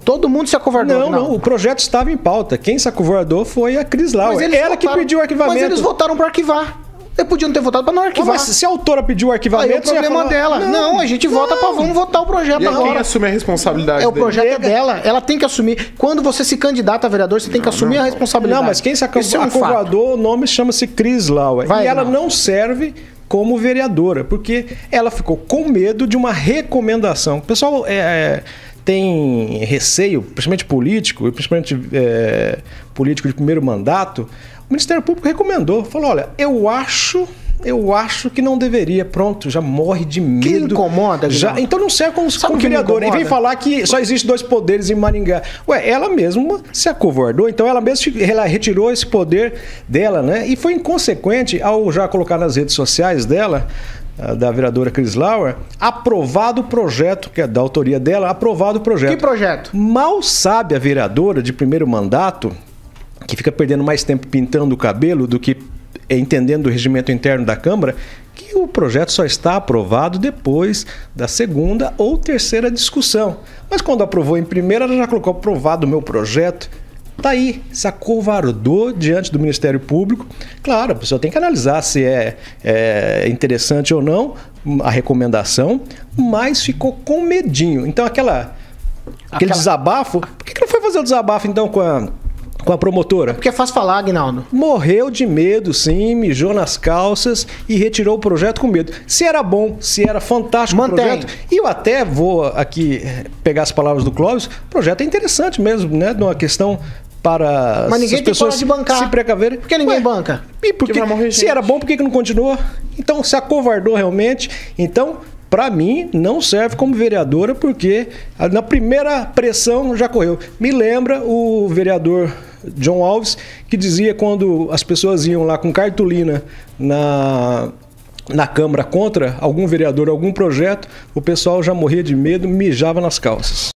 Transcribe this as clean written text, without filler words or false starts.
Todo mundo se acovardou. Não, o projeto estava em pauta. Quem se acovardou foi a Cris Lauer. Ela que pediu o arquivamento. Mas eles votaram para arquivar. Eles podiam ter votado para não arquivar. Mas se a autora pediu o arquivamento... Aí o problema dela. Não, a gente vota para vamos votar o projeto e agora. Quem assume a responsabilidade o projeto é dela. Ela tem que assumir. Quando você se candidata a vereador, você tem que assumir a responsabilidade. Não, mas quem se acovardou, o nome chama-se Cris Lauer. E ela não serve como vereadora, porque ela ficou com medo de uma recomendação. O pessoal tem receio, principalmente político, principalmente político de primeiro mandato. O Ministério Público recomendou, falou, olha, eu acho que não deveria. Pronto, já morre de medo. Que incomoda, já. Então não serve como vereador. E vem falar que só existe 2 poderes em Maringá. Ué, ela mesma se acovardou, então ela mesma retirou esse poder dela, né? E foi inconsequente ao já colocar nas redes sociais dela, da vereadora Cris Lauer, aprovado o projeto, que é da autoria dela, aprovado o projeto. Que projeto? Mal sabe a vereadora de primeiro mandato, que fica perdendo mais tempo pintando o cabelo do que entendendo o regimento interno da Câmara, que o projeto só está aprovado depois da segunda ou terceira discussão. Mas quando aprovou em primeira, ela já colocou aprovado o meu projeto. Tá aí, se acovardou diante do Ministério Público. Claro, a pessoa tem que analisar se é interessante ou não a recomendação, mas ficou com medinho. Então aquele desabafo, por que não foi fazer o desabafo então com a promotora? Porque é fácil falar, Aguinaldo. Morreu de medo, sim, mijou nas calças e retirou o projeto com medo. Se era bom, se era fantástico o projeto, e eu até vou aqui pegar as palavras do Clóvis, o projeto é interessante mesmo, né? De uma questão para mas ninguém as pessoas tem coragem de bancar. Se precaverem. Por que ninguém banca? E porque, se era bom, por que não continuou? Então se acovardou realmente. Então, para mim, não serve como vereadora, porque na primeira pressão já correu. Me lembra o vereador John Alves, que dizia quando as pessoas iam lá com cartolina na Câmara contra algum vereador, algum projeto, o pessoal já morria de medo, mijava nas calças.